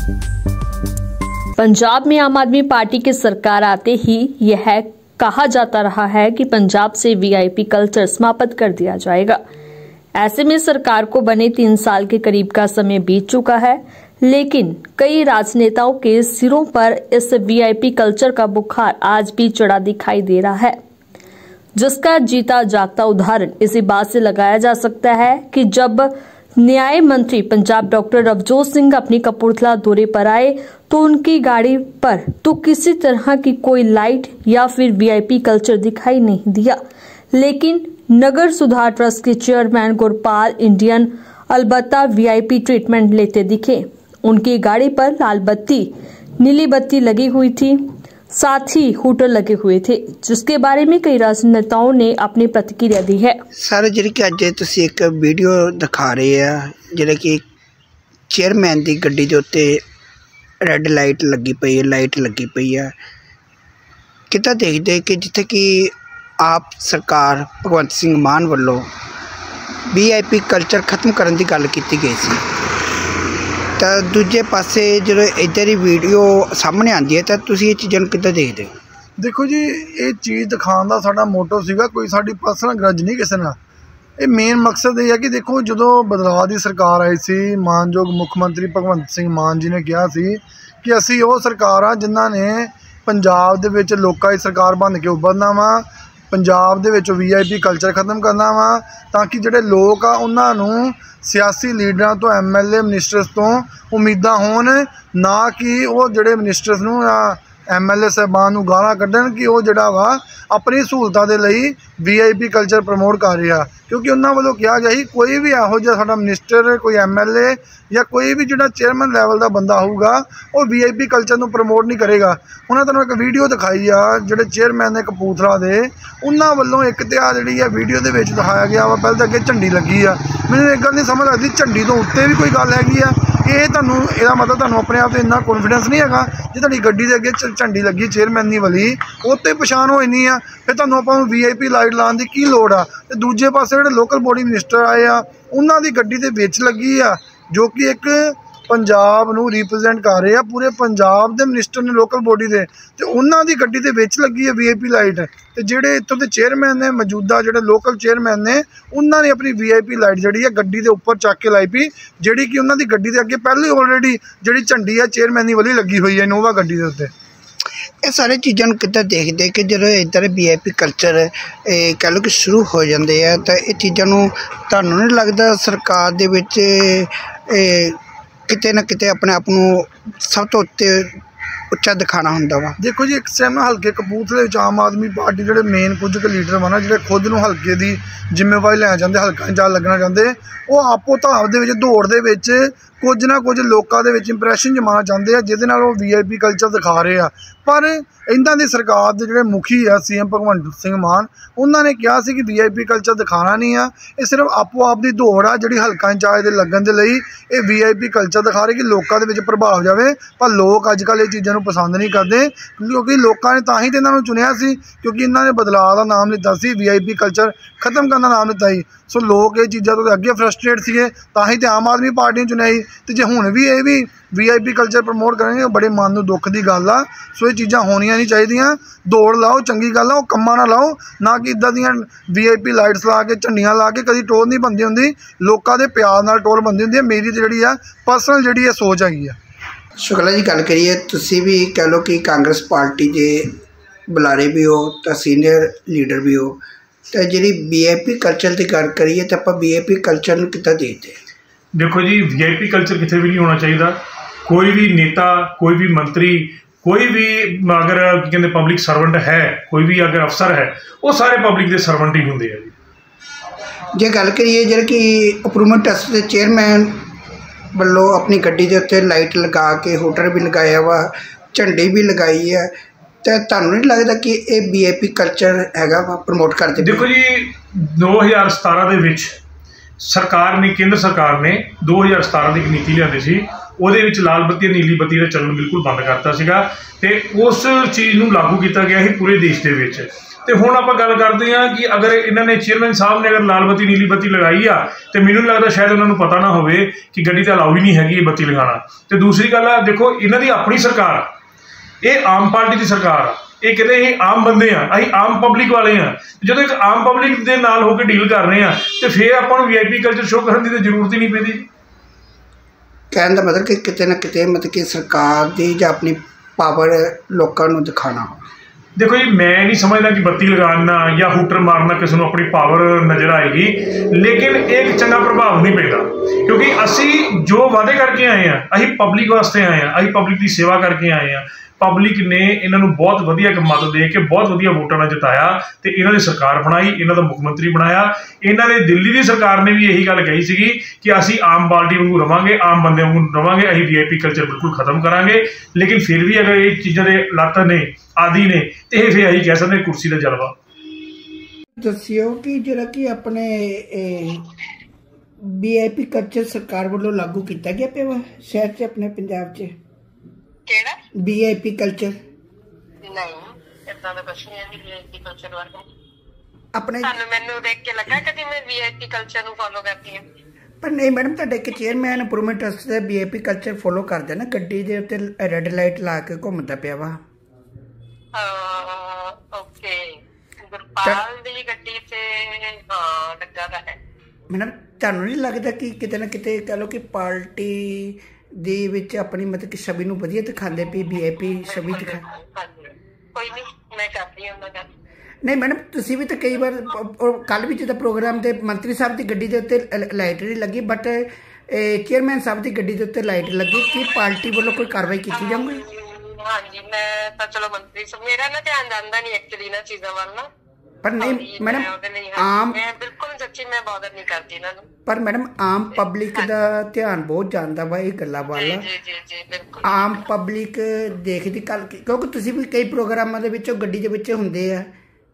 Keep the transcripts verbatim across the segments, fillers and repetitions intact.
पंजाब में आम आदमी पार्टी की सरकार आते ही यह कहा जाता रहा है कि पंजाब से वीआईपी कल्चर समाप्त कर दिया जाएगा। ऐसे में सरकार को बने तीन साल के करीब का समय बीत चुका है, लेकिन कई राजनेताओं के सिरों पर इस वीआईपी कल्चर का बुखार आज भी चढ़ा दिखाई दे रहा है, जिसका जीता जागता उदाहरण इसी बात से लगाया जा सकता है कि जब न्याय मंत्री पंजाब डॉक्टर रवजोत सिंह अपनी कपूरथला दौरे पर आए तो उनकी गाड़ी पर तो किसी तरह की कोई लाइट या फिर वीआईपी कल्चर दिखाई नहीं दिया, लेकिन नगर सुधार ट्रस्ट के चेयरमैन गुरपाल इंडियन अलबत्ता वीआईपी ट्रीटमेंट लेते दिखे। उनकी गाड़ी पर लाल बत्ती, नीली बत्ती लगी हुई थी, साथ ही हूटर लगे हुए थे, जिसके बारे में कई राजनेताओं ने अपनी प्रतिक्रिया दी है। सर जी कि अज तुसीं एक वीडियो दिखा रहे हैं जिहड़ा कि चेयरमैन की गड्डी के उत्ते रैड लाइट लगी पई है, लाइट लगी पई है, कितना देखते कि जिथे कि आप सरकार भगवंत सिंह मान वालों वी आई पी कल्चर खत्म करने की गल की गई सी, तो दूजे पासे जो इधर ही वीडियो सामने आती है तो तुसीं ये चीज़ों कितना देखते हो? देखो जी, ये चीज़ दिखाने का साडा मोटो सीगा, कोई साडी पर्सनल ग्रज नहीं किसी नाल। ये मेन मकसद ये है कि देखो जो बदलाव की सरकार आई सी, मानयोग मुख मंत्री भगवंत सिंह मान जी ने कहा सी कि असी वो सरकार आ जिन्हां ने पंजाब दे विच लोकां दी सरकार बन के उभरना वा, पंजाब दे विच वी आई पी कल्चर खत्म करना वा, ताकि जिहड़े लोग आ उन्हां नूं सियासी लीडरां तो एम एल ए मिनिस्टर्स तो उम्मीदां होण, ना कि वो जिहड़े मिनिस्टर्स नूं एम एल ए साहबान नूं गालां कड्ढण कि वो जिहड़ा वा अपनी सहूलतां दे लई V I P culture promote कर रहा। क्योंकि उन्होंने वालों कहा गया ही कोई भी यहो जिहा साडा मिनिस्टर, कोई एम एल ए या कोई भी जिहड़ा चेयरमैन लैवल का बंदा होगा वो वी आई पी कल्चर नूं प्रमोट नहीं करेगा। उन्होंने तुहानूं एक वीडियो दिखाई आ जिहड़े चेयरमैन ने कपूरथला दे, उन्होंने वालों एक ते आ जिहड़ी आ वीडियो दे विच दिखाया गया वा पहले तो अगे झंडी लगी आ। मैनूं एक गल नहीं समझ लगदी झंडी तो उत्ते भी कोई गल हैगी आ कि ये तुहानूं इहदा मतलब तुहानूं अपने आप ते इन्ना कॉन्फिडेंस नहीं हैगा जे तुहाडी गड्डी दे अगे झंडी लगी चेयरमैन दी वाली उत्ते पछाण हो जानी आ, फिर तुहानूं आपां वी आई पी लाइट लाउण दी की लोड़ आ। ते दूजे पासे जिहड़े लोकल बॉडी मिनिस्टर आए आ उन्हां दी गड्डी दे विच लगी आ, जो कि एक पंजाब नूं रिप्रजेंट कर रहे हैं, पूरे पंजाब दे मिनिस्टर ने लोकल बॉडी दे, ते उन्हां दी गड्डी दे विच लगी है वी आई पी लाइट। ते जिहड़े इत्थों दे चेयरमैन ने मौजूदा जिहड़े लोकल चेयरमैन ने उन्हां ने अपनी वी आई पी लाइट जिहड़ी है गड्डी दे उपर चक के लाई पई, जिहड़ी कि उन्हां दी गड्डी दे अगे पहले ऑलरेडी जिहड़ी झंडी है चेयरमैन दी वाली लगी हुई है इनोवा गड्डी दे उत्ते। ये सारी चीज़ों कितना देखते कि जो इधर वी आई पी कल्चर कह लो कि शुरू हो जाते हैं तो ये चीज़ों तुहानूं नहीं लगता सरकार दे विच किते ना किते अपने आप को सब तो उत्ते उच्चा दिखाना हुंदा वा? देखो जी, एक टाइम हल्के कपूरथले विच आम आदमी पार्टी जिहड़े मेन कुछ के लीडर वा ना, जिहड़े खुद नूं हल्के दी जिम्मेवारी लैना चाहते, हल्का इंचार्ज लगना चाहते, वो आपो धाव दे विच दौड़ दे विच कुछ ना कुछ लोगों के विच इंप्रैशन जमाना चाहते हैं जिहदे नाल वो वी आई पी कल्चर दिखा रहे हैं। पर इन्हां दी सरकार दे जिहड़े मुखी है सी एम भगवंत सिंह मान, उन्होंने कहा सी कि वी आई पी कल्चर दिखाना नहीं है, ये सिर्फ आपो आप की दौड़ आ जिहड़ी हल्का इंचार्ज दे लगन दे लई ये वी आई पी कल्चर दिखा रहे कि लोगों के विच प्रभाव जाए। पर लोग अजकल ये चीज़ों पसंद नहीं करते, क्योंकि लोगों ने तां ही ते इन्हां नूं चुनिया सी, क्योंकि इन्हां ने बदलाव का नाम लिता सी, वी आई पी कल्चर खत्म करने का नाम लिता ही। सो लोग ये चीज़ों तो अगे फ्रस्ट्रेट सीगे, तां ही ते आम आदमी पार्टी ने चुनिया ही। तो जे हुण भी ये भी V I P culture promote करेंगे बड़े मन नूं दुख की गल आ। सो ये चीज़ां होनियां नहीं चाहिए, दौड़ लाओ चंगी गल आ, कम्मां ना लाओ, ना कि इदां दियां वी आई पी लाइट्स ला के झंडियां ला के कभी टोल नहीं बनती होंदी, लोगों के प्यार नाल टोल बनती होंदी है। मेरी जिहड़ी आ पर्सनल जिहड़ी है सोच हैगी आ। शुक्ला जी गल करिए, तुसीं भी कह लो कि कांग्रेस पार्टी के बुलारे भी हो तो सीनियर लीडर भी हो, तो जी वी आई पी कल्चर की गल करिए तो आप वी आई पी कल्चर कितना देखते? देखो जी, वी आई पी कल्चर कितने भी नहीं होना चाहिए। कोई भी नेता, कोई भी मंत्री, कोई भी अगर कहते पब्लिक सर्वेंट है, कोई भी अगर अफसर है, वो सारे पब्लिक के सर्वेंट ही होंगे हैं। जे गल करिए जो कि अप्रूवमेंट ट्रस्ट के चेयरमैन वालों अपनी गड्डी के उत्ते लाइट लगा के हूटर भी लगाया वा, झंडी भी लगाई है, तो तुहानूं नहीं लगता कि ये वी आई पी कल्चर हैगा प्रमोट करते? देखो जी, दो हज़ार सतारा दे विच सरकार ने, केंद्र सरकार ने दो हज़ार सतारा की एक नीति लियाती सी, ਉਹਦੇ ਵਿੱਚ ਲਾਲ ਬੱਤੀ ਨੀਲੀ ਬੱਤੀ ਦਾ ਚੱਲਣ ਬਿਲਕੁਲ ਬੰਦ ਕਰਤਾ ਸੀਗਾ ਤੇ ਉਸ ਚੀਜ਼ ਨੂੰ ਲਾਗੂ ਕੀਤਾ ਗਿਆ ਸੀ ਪੂਰੇ ਦੇਸ਼ ਦੇ ਵਿੱਚ। ਤੇ ਹੁਣ ਆਪਾਂ ਗੱਲ ਕਰਦੇ ਹਾਂ ਕਿ ਅਗਰ ਇਹਨਾਂ ਨੇ ਚੇਅਰਮੈਨ ਸਾਹਿਬ ਨੇ ਅਗਰ ਲਾਲ ਬੱਤੀ ਨੀਲੀ ਬੱਤੀ ਲਗਾਈ ਆ ਤੇ ਮੈਨੂੰ ਨਹੀਂ ਲੱਗਦਾ ਸ਼ਾਇਦ ਉਹਨਾਂ ਨੂੰ ਪਤਾ ਨਾ ਹੋਵੇ ਕਿ ਗੱਡੀ ਤਾਂ ਅਲਾਉ ਹੀ ਨਹੀਂ ਹੈਗੀ ਇਹ ਬੱਤੀ ਲਗਾਉਣਾ। ਤੇ ਦੂਸਰੀ ਗੱਲ ਆ, ਦੇਖੋ ਇਹਨਾਂ ਦੀ ਆਪਣੀ ਸਰਕਾਰ ਆ, ਇਹ ਆਮ ਪਾਰਟੀ ਦੀ ਸਰਕਾਰ ਆ, ਇਹ ਕਹਿੰਦੇ ਅਸੀਂ ਆਮ ਬੰਦੇ ਆ, ਅਸੀਂ ਆਮ ਪਬਲਿਕ ਵਾਲੇ ਆ। ਜਦੋਂ ਇੱਕ ਆਮ ਪਬਲਿਕ ਦੇ ਨਾਲ ਹੋ ਕੇ ਡੀਲ ਕਰ ਰਹੇ ਆ ਤੇ ਫਿਰ ਆਪਾਂ ਨੂੰ ਵੀ ਆਈ ਪੀ ਕਲਚਰ ਸ਼ੋਅ ਕਰਨ ਦੀ ਤਾਂ ਜ਼ਰੂਰਤ ਹੀ ਨਹੀਂ ਪੈਂਦੀ। ਕਹਿਣ ਦਾ ਮਤਲਬ ਕਿ ਕਿਤੇ ਨਾ ਕਿਤੇ ਮਤਲਬ ਕਿ ਸਰਕਾਰ ਦੀ ਜਾਂ ਆਪਣੀ ਪਾਵਰ ਲੋਕਾਂ ਨੂੰ ਦਿਖਾਉਣਾ। ਦੇਖੋ ਜੀ, ਮੈਂ ਨਹੀਂ ਸਮਝਦਾ ਕਿ ਬੱਤੀ ਲਗਾਉਣਾ ਜਾਂ ਹੂਟਰ ਮਾਰਨਾ ਕਿਸੇ ਨੂੰ ਆਪਣੀ ਪਾਵਰ ਨਜ਼ਰ ਆਏਗੀ, ਲੇਕਿਨ ਇਹ ਚੰਗਾ ਪ੍ਰਭਾਵ ਨਹੀਂ ਪੈਂਦਾ ਕਿਉਂਕਿ ਅਸੀਂ ਜੋ ਵਾਅਦੇ ਕਰਕੇ ਆਏ ਹਾਂ, ਅਸੀਂ ਪਬਲਿਕ ਵਾਸਤੇ ਆਏ ਹਾਂ, ਅਸੀਂ ਪਬਲਿਕ ਦੀ ਸੇਵਾ ਕਰਕੇ ਆਏ ਹਾਂ। ਪਬਲਿਕ ਨੇ ਇਹਨਾਂ ਨੂੰ ਬਹੁਤ ਵਧੀਆ ਮਤ ਦੇ ਕੇ ਬਹੁਤ ਵਧੀਆ ਵੋਟਾਂ ਨਾਲ ਜਿਤਾਇਆ ਤੇ ਇਹਨਾਂ ਦੀ ਸਰਕਾਰ ਬਣਾਈ, ਇਹਨਾਂ ਦਾ ਮੁੱਖ ਮੰਤਰੀ ਬਣਾਇਆ। ਇਹਨਾਂ ਨੇ ਦਿੱਲੀ ਦੀ ਸਰਕਾਰ ਨੇ ਵੀ ਇਹੀ ਗੱਲ ਕਹੀ ਸੀਗੀ ਕਿ ਅਸੀਂ ਆਮ ਪਾਰਟੀ ਵਾਂਗੂ ਰਵਾਂਗੇ, ਆਮ ਬੰਦੇ ਵਾਂਗੂ ਰਵਾਂਗੇ, ਅਸੀਂ ਵੀ ਆਈ ਪੀ ਕਲਚਰ ਬਿਲਕੁਲ ਖਤਮ ਕਰਾਂਗੇ। ਲੇਕਿਨ ਫਿਰ ਵੀ ਅਗਰ ਇਹ ਚੀਜ਼ਾਂ ਦੇ ਲੱਤ ਨੇ ਆਦਿ ਨੇ ਤੇ ਇਹ ਫਿਰ ਅਸੀਂ ਕਹਿ ਸਕਦੇ ਕੁਰਸੀ ਦਾ ਜਲਵਾ। ਦੱਸਿਓ ਕਿ ਜਿਹੜਾ ਕਿ ਆਪਣੇ ਵੀ ਆਈ ਪੀ ਕਲਚਰ ਸਰਕਾਰ ਵੱਲੋਂ ਲਾਗੂ ਕੀਤਾ ਗਿਆ ਪਿਆ ਵਾ ਸ਼ਹਿਰ 'ਚ ਆਪਣੇ ਪੰਜਾਬ 'ਚ ਕਿਹੜਾ ਵੀ ਆਈ ਪੀ ਕਲਚਰ? ਨਹੀਂ, ਇਦਾਂ ਦਾ ਕੁਛ ਨਹੀਂ ਹੈ ਵੀ ਆਈ ਪੀ ਕਲਚਰ ਵਰਗਾ। ਆਪਣੇ ਤੁਹਾਨੂੰ ਮੈਨੂੰ ਦੇਖ ਕੇ ਲੱਗਾ ਕਦੀ ਮੈਂ ਵੀ ਆਈ ਪੀ ਕਲਚਰ ਨੂੰ ਫੋਲੋ ਕਰਦੀ ਹਾਂ? ਪਰ ਨਹੀਂ ਮੈਡਮ, ਤੁਹਾਡੇ ਇੱਕ ਚੇਅਰਮੈਨ ਇੰਪਰੂਵਮੈਂਟ ਟਰਸਟ ਦੇ ਵੀ ਆਈ ਪੀ ਕਲਚਰ ਫੋਲੋ ਕਰਦੇ ਨਾ, ਗੱਡੀ ਦੇ ਉੱਤੇ ਰੈੱਡ ਲਾਈਟ ਲਾ ਕੇ ਘੁੰਮਦਾ ਪਿਆ ਵਾ। ਓਕੇ, ਗੁਰਪਾਲ ਦੀ ਗੱਡੀ ਤੇ ਹਾਂ ਲੱਗਾ ਤਾਂ ਹੈ। ਮੈਡਮ ਤੁਹਾਨੂੰ ਨਹੀਂ ਲੱਗਦਾ ਕਿ ਕਿਤੇ ਨਾ ਕਿਤੇ ਕਹਿ ਲਓ ਕਿ ਪਾਰਟੀ ਦੇ ਵਿੱਚ ਆਪਣੀ ਮਤਲਬ ਕਿ ਛਵੀ ਨੂੰ ਵਧੀਆ ਦਿਖਾਉਂਦੇ ਪਈ, ਵੀ ਆਈ ਪੀ ਛਵੀ ਦਿਖਾ? ਕੋਈ ਨਹੀਂ, ਮੈਂ ਕਰਦੀ ਹਾਂ ਉਹਨਾਂ ਗੱਲ। ਨਹੀਂ ਮੈਡਮ, ਤੁਸੀਂ ਵੀ ਤਾਂ ਕਈ ਵਾਰ ਕੱਲ੍ਹ ਵੀ ਜਦੋਂ ਪ੍ਰੋਗਰਾਮ ਤੇ ਮੰਤਰੀ ਸਾਹਿਬ ਦੀ ਗੱਡੀ ਦੇ ਉੱਤੇ ਲਾਈਟ ਨਹੀਂ ਲੱਗੀ, ਬਟ ਚੇਅਰਮੈਨ ਸਾਹਿਬ ਦੀ ਗੱਡੀ ਦੇ ਉੱਤੇ ਲਾਈਟ ਲੱਗੀ। ਕੀ ਪਾਰਟੀ ਵੱਲੋਂ ਕੋਈ ਕਾਰਵਾਈ ਕੀਤੀ ਜਾਊਗੀ? ਹਾਂਜੀ, ਮੈਂ ਤਾਂ ਚਲੋ ਮੰਤਰੀ ਸਾਹਿਬ, ਮੇਰਾ ਨਾ ਧਿਆਨ ਜਾਂਦਾ ਨਹੀਂ ਐਕਚੁਅਲੀ ਇਹਨਾਂ ਚੀਜ਼ਾਂ ਵੱਲ ਨਾ। ਪਰ ਨਹੀਂ ਮੈਡਮ, ਆਮ ਮੈਂ ਬਿਲਕੁਲ ਸੱਚੀ ਮੈਂ ਬਾਦਰ ਨਹੀਂ ਕਰਦੀ ਇਹਨਾਂ ਨੂੰ। ਪਰ ਮੈਡਮ ਆਮ ਪਬਲਿਕ ਦਾ ਧਿਆਨ ਬਹੁਤ ਜਾਂਦਾ ਵਾ ਇਹ ਗੱਲਾਂ ਵੱਲ। ਜੀ ਜੀ ਜੀ ਬਿਲਕੁਲ। ਆਮ ਪਬਲਿਕ ਦੇਖਦੀ ਕੱਲ, ਕਿਉਂਕਿ ਤੁਸੀਂ ਵੀ ਕਈ ਪ੍ਰੋਗਰਾਮਾਂ ਦੇ ਵਿੱਚੋਂ ਗੱਡੀ ਦੇ ਵਿੱਚ ਹੁੰਦੇ ਆ।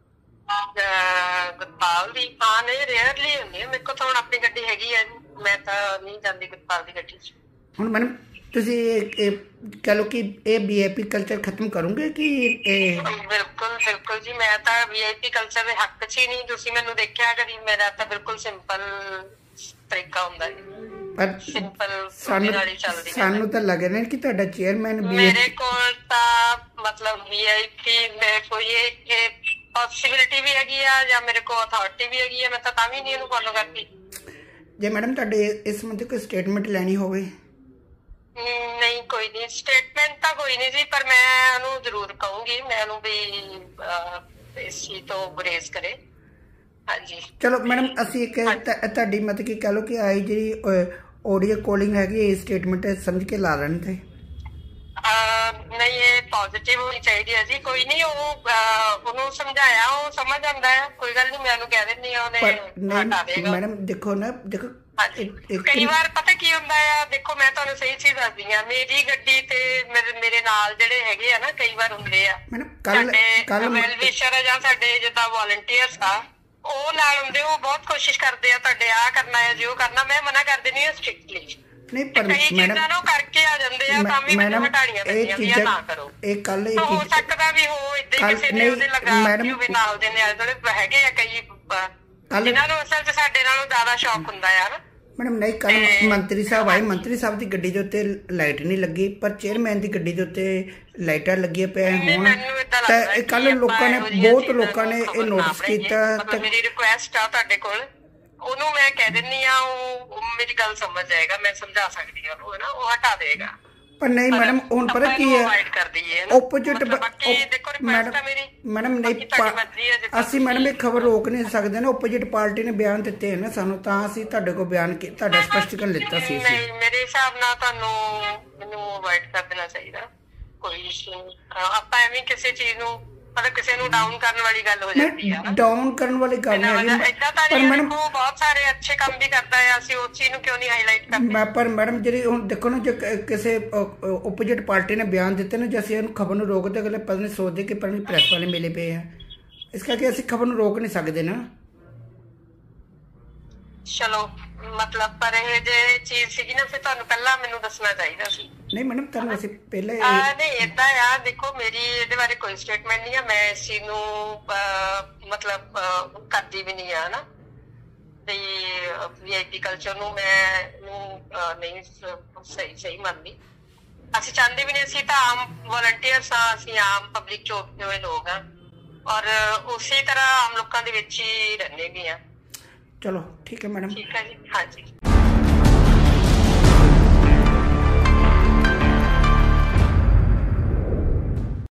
ਗੁਰਪਾਲ ਦੀ ਹਾਂ ਨਹੀਂ ਰੇਅਰਲੀ ਹੁੰਦੀ ਹੈ ਮੇਰੇ ਕੋਲ ਤਾਂ ਹੁਣ ਆਪਣੀ ਗੱਡੀ ਹੈਗੀ ਹੈ, ਮੈਂ ਤਾਂ ਨਹੀਂ ਜਾਂਦੀ ਗੁਰਪਾਲ ਦੀ ਗੱਡੀ 'ਚ। ਹੁਣ ਮੈਡਮ ਤੁਸੀਂ ਕਹਿ ਲਓ ਕਿ ਇਹ ਵੀ ਆਈ ਪੀ ਕਲਚਰ ਖਤਮ ਕਰੋਗੇ ਕਿ? ਬਿਲਕੁਲ ਬਿਲਕੁਲ ਜੀ, ਮੈਂ ਤਾਂ ਵੀ ਆਈ ਪੀ ਕਲਚਰ ਦੇ ਹੱਕ 'ਚ ਹੀ ਨਹੀਂ। ਤੁਸੀਂ ਮੈਨੂੰ ਦੇਖਿਆ ਕਦੀ? ਮੇਰਾ ਤਾਂ ਬਿਲਕੁਲ ਸਿੰਪਲ ਤਰੀਕਾ ਹੁੰਦਾ ਹੈ, ਪਰ ਸਿੰਪਲ ਸਾਨੂੰ ਸਾਨੂੰ ਤਾਂ ਲੱਗ ਰਿਹਾ ਕਿ ਤੁਹਾਡਾ ਚੇਅਰਮੈਨ ਮੇਰੇ ਕੋਲ ਤਾਂ ਮਤਲਬ ਵੀ ਆਈ ਪੀ ਕੋਈ ਇਹ ਪੋਸੀਬਿਲਿਟੀ ਵੀ ਹੈਗੀ ਆ ਜਾਂ ਮੇਰੇ ਕੋਲ ਅਥਾਰਟੀ ਵੀ ਹੈਗੀ ਆ, ਮੈਂ ਤਾਂ ਤਾਂ ਵੀ ਨਹੀਂ ਇਹਨੂੰ ਫੋਲੋ ਕਰਦੀ। ਜੇ ਮੈਡਮ ਤੁਹਾਡੇ ਇਸ ਸੰਬੰਧੀ ਕੋਈ ਸਟੇਟਮੈਂਟ ਲੈਣੀ ਹੋਵੇ? ਨਹੀਂ ਕੋਈ ਨਹੀਂ, ਸਟੇਟਮੈਂਟ ਤਾਂ ਕੋਈ ਨਹੀਂ ਜੀ, ਪਰ ਮੈਂ ਉਹਨੂੰ ਜ਼ਰੂਰ ਕਹੂੰਗੀ, ਮੈਂ ਉਹਨੂੰ ਵੀ ਇਸ ਚੀਜ਼ ਤੋਂ ਗੁਰੇਜ਼ ਕਰੇ। ਹਾਂਜੀ ਚਲੋ ਮੈਡਮ, ਅਸੀਂ ਇੱਕ ਤੁਹਾਡੀ ਮਤਲਬ ਕਿ ਕਹਿ ਲਓ ਕਿ ਆਈ ਜਿਹੜੀ ਆਡੀਓ ਕਾਲਿੰਗ ਹੈਗੀ ਇਹ ਸਟੇਟਮੈਂਟ ਸਮਝ ਕੇ ਲਾ ਲੈਣ ਤੇ ਨਹੀਂ, ਇਹ ਪੋਜ਼ਿਟਿਵ ਹੋਣੀ ਚਾਹੀਦੀ ਹੈ ਜੀ। ਕੋਈ ਨਹੀਂ, ਉਹ ਉਹਨੂੰ ਸਮਝਾਇਆ, ਉਹ ਸਮਝ ਜਾਂਦਾ ਹੈ, ਕੋਈ ਗੱਲ ਨਹੀਂ, ਮੈਂ ਉਹਨੂੰ ਕਹਿ ਦਿੰਦੀ ਹਾਂ, ਉਹਨੇ ਹਟਾ ਦੇਗਾ। ਮੈਡਮ ਦੇਖੋ ਨਾ, ਦੇਖੋ ਕਈ ਵਾਰ ਪਤਾ ਕੀ ਹੁੰਦਾ ਆ, ਦੇਖੋ ਮੈਂ ਤੁਹਾਨੂੰ ਸਹੀ ਚੀਜ਼ ਦੱਸਦੀ ਹਾਂ, ਮੇਰੀ ਗੱਡੀ ਤੇ ਮੇਰੇ ਨਾਲ ਜਿਹੜੇ ਹੈਗੇ ਆ ਨਾ ਕਈ ਵਾਰ ਹੁੰਦੇ ਆ ਸਾਡੇ ਵੈਲਵਿਸ਼ਰ ਜਾਂ ਸਾਡੇ ਜਿੱਦਾਂ ਵਾਲੰਟੀਅਰਸ ਆ, ਉਹ ਨਾਲ ਹੁੰਦੇ, ਉਹ ਬਹੁਤ ਕੋਸ਼ਿਸ਼ ਕਰਦੇ ਆ ਤੁਹਾਡੇ ਆਹ ਕਰਨਾ ਹੈ ਜੀ ਉਹ ਕਰਨਾ, ਮੈਂ ਮਨਾ ਕਰ ਦਿੰਦੀ ਹਾਂ ਸਟ੍ਰਿਕਟਲੀ। ਨਹੀਂ ਪਰ ਮੈਡਮ ਕਰਕੇ ਆ ਜਾਂਦੇ ਆ ਤਾਂ ਵੀ ਮੈਨੂੰ ਹਟਾਣੀਆਂ ਪੈਂਦੀਆਂ ਵੀ ਨਾ ਕਰੋ। ਇਹ ਕੱਲ ਇਹ ਹੋ ਸਕਦਾ ਵੀ ਹੋ ਇਦਾਂ ਕਿਸੇ ਨੇ ਉਹਦੇ ਲਗਾ ਵੀ ਨਾਲ ਦੇ ਨੇ ਜਿਹੜੇ ਹੈਗੇ ਆ ਕਈ ਜਿਨ੍ਹਾਂ ਨੂੰ ਅਸਲ 'ਚ ਸਾਡੇ ਨਾਲੋਂ ਜ਼ਿਆਦਾ ਸ਼ੌਕ ਹੁੰਦਾ ਆ ਨਾ। ਮੈਡਮ ਨਹੀਂ, ਕੱਲ ਮੰਤਰੀ ਸਾਹਿਬ ਆਏ, ਮੰਤਰੀ ਸਾਹਿਬ ਦੀ ਗੱਡੀ ਦੇ ਉੱਤੇ ਲਾਈਟ ਨਹੀਂ ਲੱਗੀ, ਪਰ ਚੇਅਰਮੈਨ ਦੀ ਗੱਡੀ ਦੇ ਉੱਤੇ ਲਾਈਟਾਂ ਲੱਗੀਆਂ ਪਈਆਂ ਹੁਣ। ਤਾਂ ਕੱਲ ਲੋਕਾਂ ਨੇ ਬਹੁਤ ਲੋਕਾਂ ਨੇ ਇਹ ਨੋਟਿਸ ਕੀਤਾ। ਮੇਰੀ ਰਿਕੁਐਸਟ ਆ ਤੁਹਾਡੇ ਕੋਲ, ਉਹਨੂੰ ਮੈਂ ਕਹਿ ਦਿੰਦੀ ਆ, ਉਹ ਮੇਰੀ ਗੱਲ ਸਮਝ ਜਾਏਗਾ, ਮੈਂ ਸਮਝਾ ਸਕਦੀ ਹਾਂ ਉਹਨੂੰ, ਉਹ ਹਟਾ ਦੇਗਾ। ਪਰ ਨਹੀਂ ਮੈਡਮ, ਹੁਣ ਪਤਾ ਕੀ ਹੈ, ਓਪੋਜਿਟ ਮੈਡਮ ਨਹੀਂ, ਅਸੀਂ ਮੈਡਮ ਇਹ ਖਬਰ ਰੋਕ ਨਹੀਂ ਸਕਦੇ ਨਾ। ਓਪੋਜਿਟ ਪਾਰਟੀ ਨੇ ਬਿਆਨ ਦਿੱਤੇ ਹੈ ਨਾ ਸਾਨੂੰ, ਤਾਂ ਅਸੀਂ ਤੁਹਾਡੇ ਕੋਲ ਬਿਆਨ ਤੁਹਾਡਾ ਸਪਸ਼ਟੀਕਰਨ ਲਿੱਤਾ ਸੀ। ਨਹੀਂ, ਮੇਰੇ ਹਿਸਾਬ ਨਾਲ ਤੁਹਾਨੂੰ ਮੈਨੂੰ ਅਵੋਇਡ ਕਰ ਦੇਣਾ ਚਾਹੀਦਾ, ਕੋਈ ਇਸ਼ੂ ਨਹੀਂ। ਆਪਾਂ ਐਵੇਂ ਕਿਸੇ ਚੀਜ਼ ਨੂੰ ਮਤਲਬ ਕਿਸੇ ਨੂੰ ਡਾਊਨ ਕਰਨ ਵਾਲੀ ਗੱਲ ਹੋ ਜਾਂਦੀ ਹੈ। ਡਾਊਨ ਕਰਨ ਵਾਲੀ ਗੱਲ ਨਹੀਂ ਹੈਗੀ, ਪਰ ਮੈਡਮ ਬਹੁਤ ਸਾਰੇ ਅੱਛੇ ਕੰਮ ਵੀ ਕਰਦਾ ਹੈ, ਅਸੀਂ ਉਸ ਚੀਜ਼ ਨੂੰ ਕਿਉਂ ਨਹੀਂ ਹਾਈਲਾਈਟ ਕਰਦੇ? ਮੈਂ ਪਰ ਮੈਡਮ ਜਿਹੜੀ ਹੁਣ ਦੇਖੋ ਨਾ, ਜੇ ਕਿਸੇ ਓਪੋਜਿਟ ਪਾਰਟੀ ਨੇ ਬਿਆਨ ਦਿੱਤੇ ਨਾ, ਜੇ ਅਸੀਂ ਇਹਨੂੰ ਖਬਰ ਨੂੰ ਰੋਕਦੇ, ਅਗਲੇ ਪਤਾ ਨਹੀਂ ਸੋਚਦੇ ਕਿ ਪਤਾ ਨਹੀਂ ਪ੍ਰੈਸ ਵਾਲੇ ਮਿਲੇ ਪਏ ਆ, ਇਸ ਕਰਕੇ ਅਸੀਂ ਖਬਰ ਨੂੰ ਰੋਕ ਨਹੀਂ ਸਕਦੇ ਨਾ। ਚਲੋ मतलब पर ਇਹ ਜੇ ਚੀਜ਼ ਸੀਗੀ ਨਾ ਫਿਰ ਤੁਹਾਨੂੰ ਪਹਿਲਾਂ ਮੈਨੂੰ ਦੱਸਣਾ ਚਾਹੀਦਾ ਸੀ। ਨਹੀਂ ਮੈਡਮ ਤੁਹਾਨੂੰ ਅਸੀਂ ਪਹਿਲੇ ਨਹੀਂ ਏਦਾਂ ਆ, ਦੇਖੋ ਮੇਰੀ ਇਹਦੇ ਬਾਰੇ ਕੋਈ ਸਟੇਟਮੈਂਟ ਨਹੀਂ ਆ, ਮੈਂ ਇਸ ਚੀਜ਼ ਨੂੰ ਮਤਲਬ ਕਰਦੀ ਵੀ ਨਹੀਂ ਆ ਨਾ, ਤੇ ਵੀਆਈਪੀ ਕਲਚਰ ਨੂੰ ਮੈਂ ਨਹੀਂ ਸਹੀ ਸਹੀ ਮੰਨਦੀ। ਅਸੀਂ ਚਾਹੁੰਦੇ ਵੀ ਨਹੀਂ, ਅਸੀਂ ਤਾਂ ਆਮ ਵੋਲੰਟੀਅਰਸ ਹਾਂ, ਅਸੀਂ ਆਮ ਪਬਲਿਕ ਚੋਂ ਉੱਠੇ ਹੋਏ ਲੋਕ ਹਾਂ ਔਰ ਉਸੇ ਤਰ੍ਹਾਂ ਆਮ ਲੋਕਾਂ ਦੇ ਵਿੱਚ ਹੀ ਰਹਿੰਦੇ ਵੀ ਆ। ਚਲੋ ਠੀਕ ਹੈ ਮੈਡਮ। ਠੀਕ ਹੈ ਜੀ, ਹਾਂਜੀ।